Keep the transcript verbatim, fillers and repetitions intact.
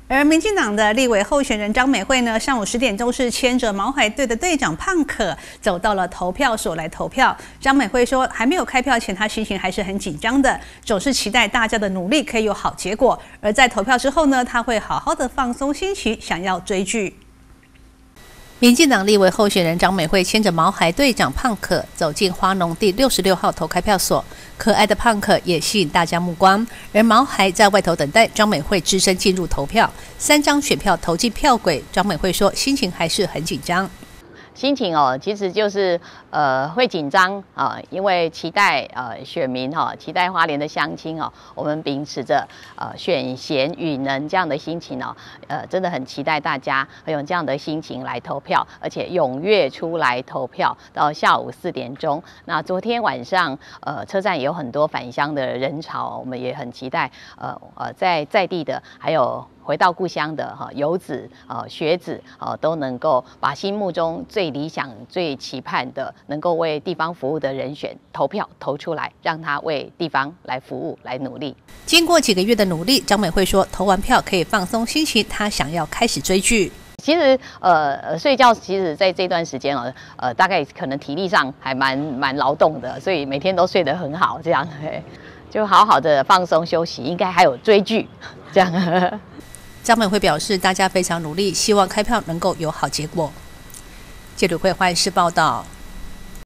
而民进党的立委候选人张美慧呢，上午十点钟是牵着毛孩队的队长胖可走到了投票所来投票。张美慧说，还没有开票前，她心情还是很紧张的，总是期待大家的努力可以有好结果。而在投票之后呢，她会好好的放松心情，想要追剧。民进党立委候选人张美慧牵着毛孩队长胖可走进花农第六十六号投开票所，可爱的胖可也吸引大家目光。而毛孩在外头等待张美慧只身进入投票，三张选票投进票轨。张美慧说，心情还是很紧张。 心情哦，其实就是呃会紧张啊，因为期待呃选民哈、哦，期待花莲的乡亲哦，我们秉持着呃选贤与能这样的心情哦，呃真的很期待大家会用这样的心情来投票，而且踊跃出来投票到下午四点钟。那昨天晚上呃车站也有很多返乡的人潮，我们也很期待呃呃在在地的还有回到故乡的哈游子啊学子啊都能够把心目中最理想、最期盼的，能够为地方服务的人选投票投出来，让他为地方来服务、来努力。 经过几个月的努力，张美慧说，投完票可以放松心情，她想要开始追剧。 其实，呃，睡觉其实在这段时间哦，呃，大概可能体力上还蛮蛮劳动的，所以每天都睡得很好，这样，嘿就好好的放松休息。应该还有追剧，这样。 张美慧表示，大家非常努力，希望开票能够有好结果。记者会欢视报道。